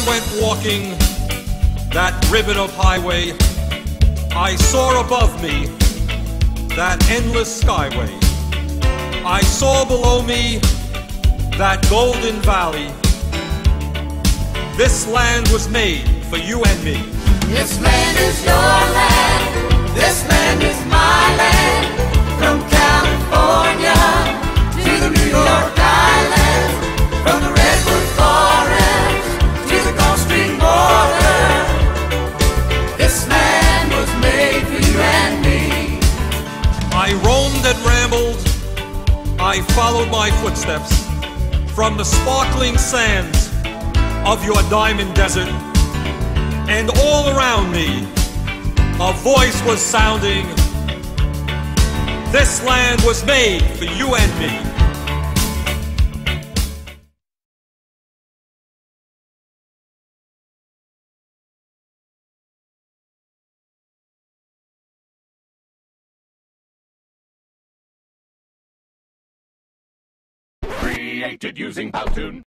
went walking that ribbon of highway, I saw above me that endless skyway. I saw below me that golden valley. This land was made for you and me. This land is your land. This land is my land. From California to the New York Islands, from the Redwood Forest to the Gulf Stream border. This land was made for you and me. I roamed and rambled, I followed my footsteps from the sparkling sands of your diamond desert, and all around me a voice was sounding. This land was made for you and me. Created using Powtoon.